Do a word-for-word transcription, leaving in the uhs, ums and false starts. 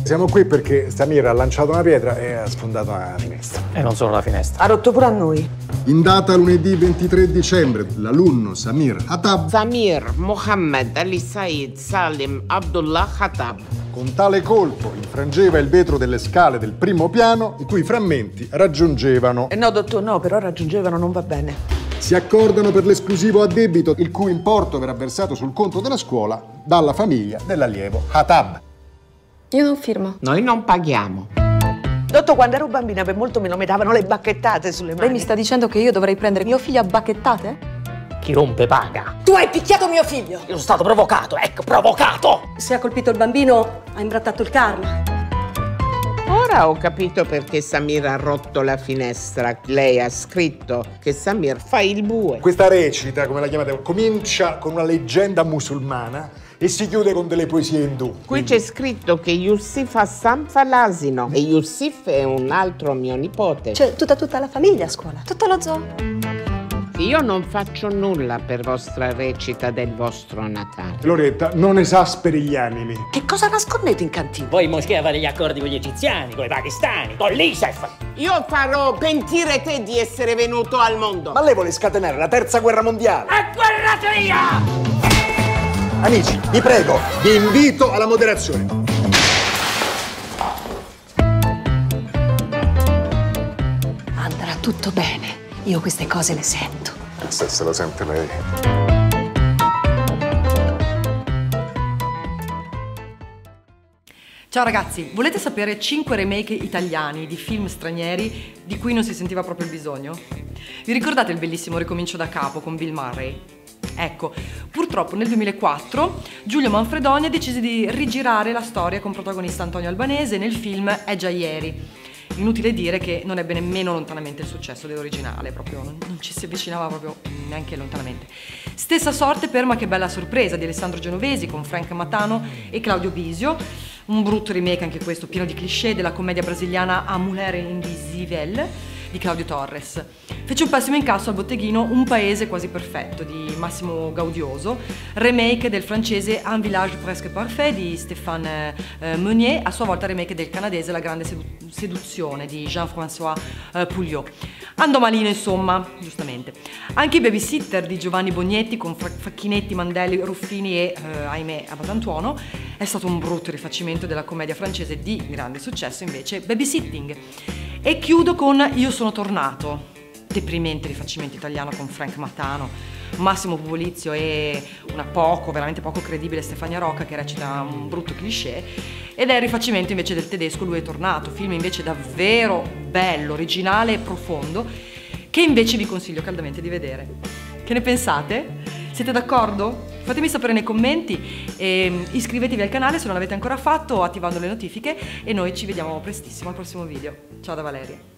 Siamo qui perché Samir ha lanciato una pietra e ha sfondato una finestra. E non solo la finestra. Ha rotto pure a noi. In data lunedì ventitré dicembre, l'alunno Samir Hatab, Samir Mohammed Ali Said Salim Abdullah Hatab, con tale colpo infrangeva il vetro delle scale del primo piano, i cui frammenti raggiungevano... Eh no, dottor, no, però raggiungevano non va bene. Si accordano per l'esclusivo addebito, il cui importo verrà versato sul conto della scuola dalla famiglia dell'allievo Hatab. Io non firmo. noi non paghiamo. Dottor, quando ero bambina per molto me lo mettavano le bacchettate sulle mani. Lei mi sta dicendo che io dovrei prendere mio figlio a bacchettate? Chi rompe paga. Tu hai picchiato mio figlio! Io sono stato provocato, ecco, provocato! Se ha colpito il bambino, ha imbrattato il karma. Ora ho capito perché Samir ha rotto la finestra. Lei ha scritto che Samir fa il bue. Questa recita, come la chiamate, comincia con una leggenda musulmana e si chiude con delle poesie indù. Qui c'è scritto che Yusuf Hassan fa l'asino e Yusuf è un altro mio nipote. C'è tutta tutta la famiglia a scuola, tutto lo zoo. Io non faccio nulla per vostra recita del vostro Natale. Loretta, non esasperi gli animi. Che cosa nascondete in cantina? Voi in moschea fate gli accordi con gli egiziani, con i pakistani, con l'I S E F. Io farò pentire te di essere venuto al mondo. Ma lei vuole scatenare la terza guerra mondiale? È guerrateria! Amici, vi prego, vi invito alla moderazione. Andrà tutto bene. Io queste cose le sento. Se se la sente lei. Ciao ragazzi, volete sapere cinque remake italiani di film stranieri di cui non si sentiva proprio il bisogno? Vi ricordate il bellissimo Ricomincio da capo con Bill Murray? Ecco, purtroppo nel duemilaquattro Giulio Manfredoni decise di rigirare la storia con protagonista Antonio Albanese nel film È già ieri. Inutile dire che non ebbe nemmeno lontanamente il successo dell'originale, proprio non, non ci si avvicinava proprio neanche lontanamente. Stessa sorte per Ma che bella sorpresa di Alessandro Genovesi con Frank Matano e Claudio Bisio, un brutto remake anche questo, pieno di cliché della commedia brasiliana A Mulher Invisível di Claudio Torres. Fece un pessimo incasso al botteghino Un paese quasi perfetto di Massimo Gaudioso, remake del francese Un village presque parfait di Stéphane eh, Meunier, a sua volta remake del canadese La grande sedu seduzione di Jean-François eh, Pouliot. Andò malino insomma, giustamente. Anche i Babysitter di Giovanni Bognetti con Facchinetti, Mandelli, Ruffini e, eh, ahimè, Abatantuono è stato un brutto rifacimento della commedia francese di grande successo invece Babysitting. E chiudo con Io sono tornato, deprimente rifacimento italiano con Frank Matano, Massimo Pupolizio e una poco, veramente poco credibile Stefania Rocca che recita un brutto cliché, ed è il rifacimento invece del tedesco Lui è tornato, film invece davvero bello, originale e profondo, che invece vi consiglio caldamente di vedere. Che ne pensate? Siete d'accordo? Fatemi sapere nei commenti e iscrivetevi al canale se non l'avete ancora fatto attivando le notifiche e noi ci vediamo prestissimo al prossimo video. Ciao da Valeria!